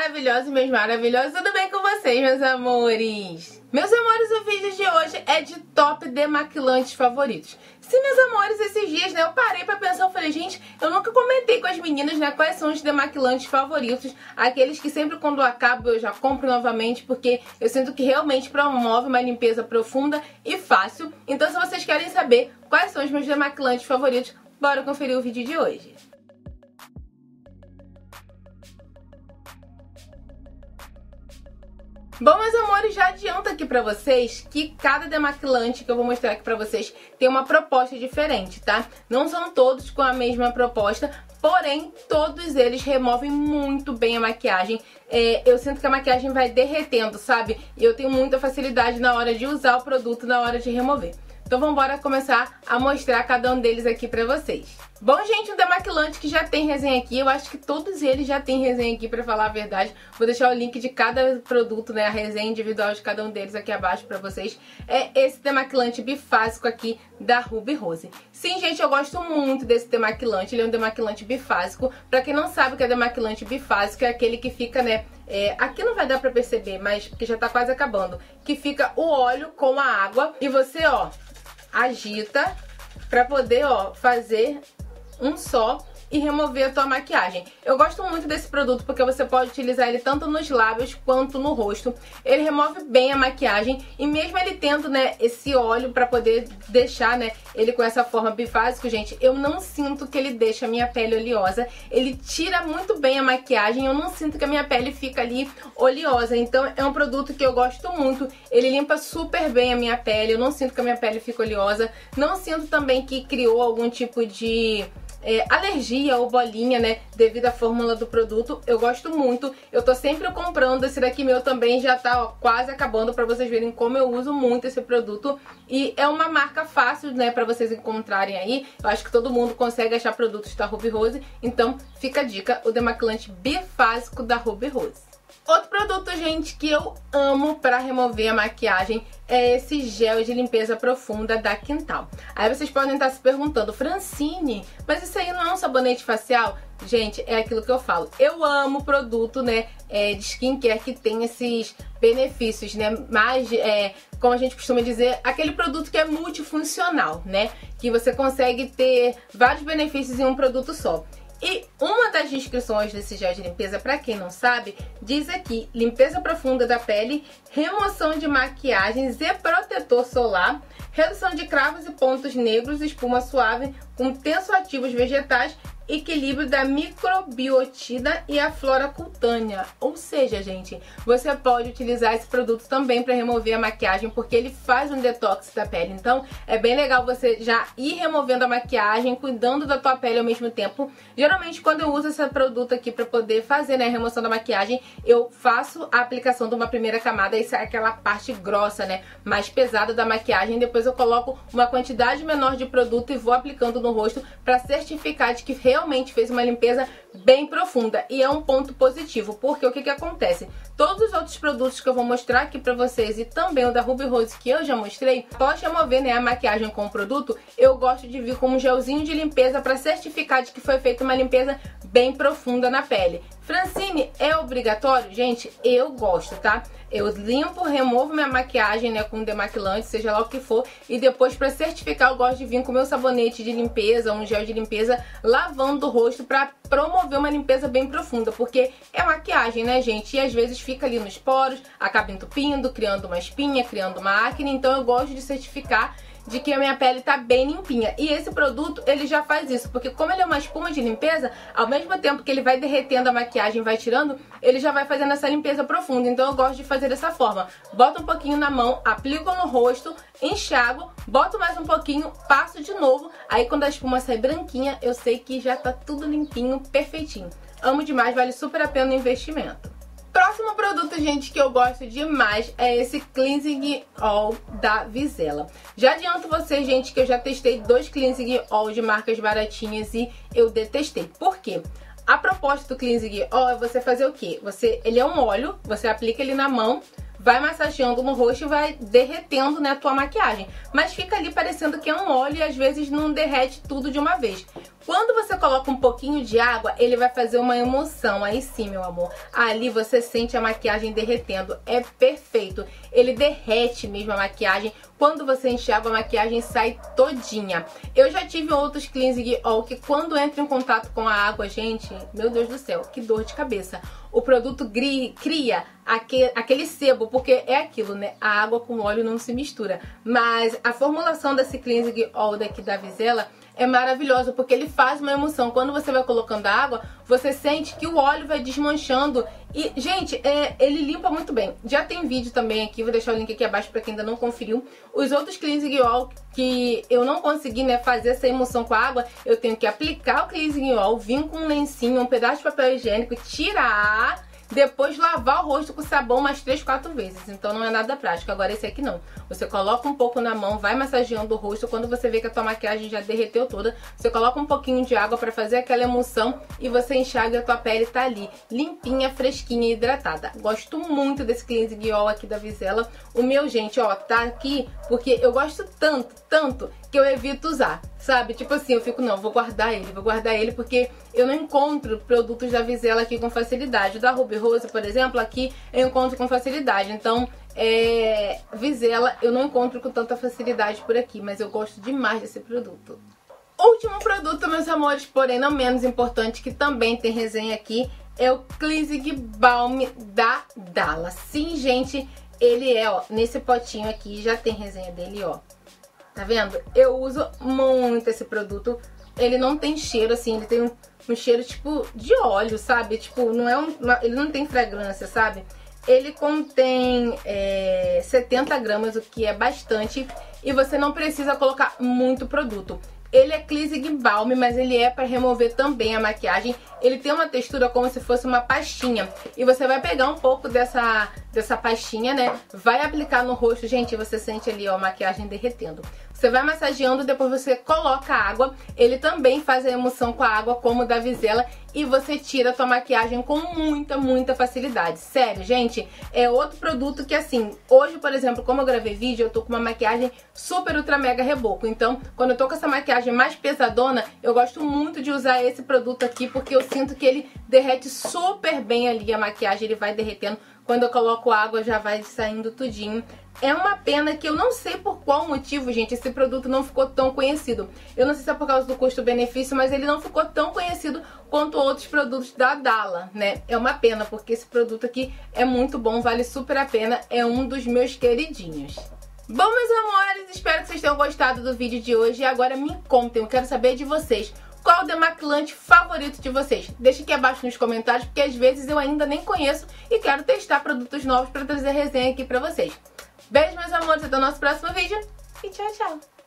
maravilhosos e meus maravilhosos, tudo bem com vocês, meus amores? Meus amores, o vídeo de hoje é de top demaquilantes favoritos. Sim, meus amores, esses dias, né, eu parei pra pensar, eu falei, gente, eu nunca comentei com as meninas, né, quais são os demaquilantes favoritos, aqueles que sempre quando eu acabo eu já compro novamente, porque eu sinto que realmente promove uma limpeza profunda e fácil. Então, se vocês querem saber quais são os meus demaquilantes favoritos, bora conferir o vídeo de hoje. Bom, meus amores, já adianto aqui pra vocês que cada demaquilante que eu vou mostrar aqui pra vocês tem uma proposta diferente, tá? Não são todos com a mesma proposta, porém, todos eles removem muito bem a maquiagem. Eu sinto que a maquiagem vai derretendo, sabe? E eu tenho muita facilidade na hora de usar o produto, na hora de remover. Então vamos embora começar a mostrar cada um deles aqui pra vocês. Bom, gente, um demaquilante que já tem resenha aqui, eu acho que todos eles já tem resenha aqui, pra falar a verdade. Vou deixar o link de cada produto, né, a resenha individual de cada um deles aqui abaixo pra vocês. É esse demaquilante bifásico aqui da Ruby Rose. Sim, gente, eu gosto muito desse demaquilante, ele é um demaquilante bifásico. Pra quem não sabe o que é demaquilante bifásico, é aquele que fica, né, aqui não vai dar pra perceber, mas porque já tá quase acabando, que fica o óleo com a água e você, ó, agita pra poder, ó, fazer um só e remover a tua maquiagem. Eu gosto muito desse produto porque você pode utilizar ele tanto nos lábios quanto no rosto. Ele remove bem a maquiagem e mesmo ele tendo, né, esse óleo pra poder deixar, né, ele com essa forma bifásico, gente, eu não sinto que ele deixa a minha pele oleosa. Ele tira muito bem a maquiagem, eu não sinto que a minha pele fica ali oleosa. Então é um produto que eu gosto muito. Ele limpa super bem a minha pele, eu não sinto que a minha pele fica oleosa. Não sinto também que criou algum tipo de alergia ou bolinha, né, devido à fórmula do produto. Eu gosto muito, eu tô sempre comprando. Esse daqui meu também já tá, ó, quase acabando, pra vocês verem como eu uso muito esse produto. E é uma marca fácil, né, pra vocês encontrarem aí. Eu acho que todo mundo consegue achar produtos da Ruby Rose. Então fica a dica, o demaquilante bifásico da Ruby Rose. Outro produto, gente, que eu amo pra remover a maquiagem é esse gel de limpeza profunda da Quintal. Aí vocês podem estar se perguntando, Francine, mas isso aí não é um sabonete facial? Gente, é aquilo que eu falo. Eu amo produto, né, de skincare que tem esses benefícios, né, mais, como a gente costuma dizer, aquele produto que é multifuncional, né, que você consegue ter vários benefícios em um produto só. E uma das descrições desse gel de limpeza, pra quem não sabe, diz aqui: limpeza profunda da pele, remoção de maquiagens e protetor solar, redução de cravos e pontos negros, espuma suave com tensoativos vegetais, equilíbrio da microbiota e a flora cutânea. Ou seja, gente, você pode utilizar esse produto também para remover a maquiagem, porque ele faz um detox da pele. Então é bem legal você já ir removendo a maquiagem, cuidando da tua pele ao mesmo tempo. Geralmente quando eu uso esse produto aqui para poder fazer, né, a remoção da maquiagem, eu faço a aplicação de uma primeira camada e sai aquela parte grossa, né, mais pesada da maquiagem. Depois eu coloco uma quantidade menor de produto e vou aplicando no rosto para certificar de que realmente fez uma limpeza bem profunda. E é um ponto positivo, porque o que que acontece? Todos os outros produtos que eu vou mostrar aqui pra vocês e também o da Ruby Rose que eu já mostrei, após remover, né, a maquiagem com o produto, eu gosto de vir com um gelzinho de limpeza pra certificar de que foi feita uma limpeza bem profunda na pele. Francine, é obrigatório? Gente, eu gosto, tá? Eu limpo, removo minha maquiagem, né, com demaquilante, seja lá o que for, e depois pra certificar eu gosto de vir com meu sabonete de limpeza, um gel de limpeza, lavando o rosto pra promover uma limpeza bem profunda, porque é maquiagem, né, gente? E às vezes fica ali nos poros, acaba entupindo, criando uma espinha, criando uma acne. Então eu gosto de certificar de que a minha pele tá bem limpinha. E esse produto, ele já faz isso, porque como ele é uma espuma de limpeza, ao mesmo tempo que ele vai derretendo a maquiagem, vai tirando, ele já vai fazendo essa limpeza profunda. Então eu gosto de fazer dessa forma. Boto um pouquinho na mão, aplico no rosto, enxago, boto mais um pouquinho, passo de novo. Aí quando a espuma sai branquinha, eu sei que já tá tudo limpinho, perfeitinho. Amo demais, vale super a pena o investimento. Próximo produto, gente, que eu gosto demais é esse Cleansing Oil da Vizela. Já adianto vocês, gente, que eu já testei 2 Cleansing Oil de marcas baratinhas e eu detestei. Por quê? A proposta do Cleansing Oil é você fazer o quê? Ele é um óleo, você aplica ele na mão, vai massageando no rosto e vai derretendo, né, a tua maquiagem. Mas fica ali parecendo que é um óleo e às vezes não derrete tudo de uma vez. Quando você coloca um pouquinho de água, ele vai fazer uma emulsão. Aí sim, meu amor, ali você sente a maquiagem derretendo. É perfeito. Ele derrete mesmo a maquiagem. Quando você enche água, a maquiagem sai todinha. Eu já tive outros cleansing oil que quando entra em contato com a água, gente, meu Deus do céu, que dor de cabeça. O produto cria aquele sebo, porque é aquilo, né? A água com óleo não se mistura. Mas a formulação desse cleansing oil daqui da Vizela é maravilhosa, porque ele faz uma emulsão. Quando você vai colocando a água, você sente que o óleo vai desmanchando. E, gente, ele limpa muito bem. Já tem vídeo também aqui, vou deixar o link aqui abaixo para quem ainda não conferiu. Os outros cleansing oil que eu não consegui, né, fazer essa emulsão com a água, eu tenho que aplicar o cleansing oil, vir com um lencinho, um pedaço de papel higiênico, tirar, depois lavar o rosto com sabão mais 3, 4 vezes. Então não é nada prático. Agora esse aqui não. Você coloca um pouco na mão, vai massageando o rosto. Quando você vê que a tua maquiagem já derreteu toda, você coloca um pouquinho de água pra fazer aquela emulsão e você enxaga e a tua pele tá ali, limpinha, fresquinha e hidratada. Gosto muito desse cleansing oil aqui da Vizela. O meu, gente, ó, tá aqui porque eu gosto tanto que eu evito usar, sabe? Tipo assim, eu fico, não, vou guardar ele porque eu não encontro produtos da Vizela aqui com facilidade. O da Ruby Rose, por exemplo, aqui eu encontro com facilidade. Então, Vizela eu não encontro com tanta facilidade por aqui, mas eu gosto demais desse produto. Último produto, meus amores, porém não menos importante, que também tem resenha aqui, é o Cleansing Balm da Dalla. Sim, gente, ele é, ó, nesse potinho aqui, já tem resenha dele, ó. Tá vendo? Eu uso muito esse produto. Ele não tem cheiro, assim, ele tem um cheiro, tipo, de óleo, sabe? Tipo, não é ele não tem fragrância, sabe? Ele contém 70 gramas, o que é bastante. E você não precisa colocar muito produto. Ele é Cleansing Balm, mas ele é para remover também a maquiagem. Ele tem uma textura como se fosse uma pastinha. E você vai pegar um pouco dessa pastinha, né? Vai aplicar no rosto. Gente, você sente ali, ó, a maquiagem derretendo. Você vai massageando, depois você coloca a água. Ele também faz a emulsão com a água, como o da Vizela. E você tira a tua maquiagem com muita facilidade. Sério, gente, é outro produto que, assim, hoje, por exemplo, como eu gravei vídeo, eu tô com uma maquiagem super ultra mega reboco. Então, quando eu tô com essa maquiagem mais pesadona, eu gosto muito de usar esse produto aqui, porque eu sinto que ele derrete super bem ali a maquiagem, ele vai derretendo. Quando eu coloco água, já vai saindo tudinho. É uma pena que eu não sei por qual motivo, gente, esse produto não ficou tão conhecido. Eu não sei se é por causa do custo-benefício, mas ele não ficou tão conhecido quanto outros produtos da Dalla, né? É uma pena, porque esse produto aqui é muito bom, vale super a pena, é um dos meus queridinhos. Bom, meus amores, espero que vocês tenham gostado do vídeo de hoje. E agora me contem, eu quero saber de vocês. Qual o demaquilante favorito de vocês? Deixa aqui abaixo nos comentários, porque às vezes eu ainda nem conheço e quero testar produtos novos para trazer resenha aqui pra vocês. Beijo, meus amores, até o nosso próximo vídeo e tchau, tchau!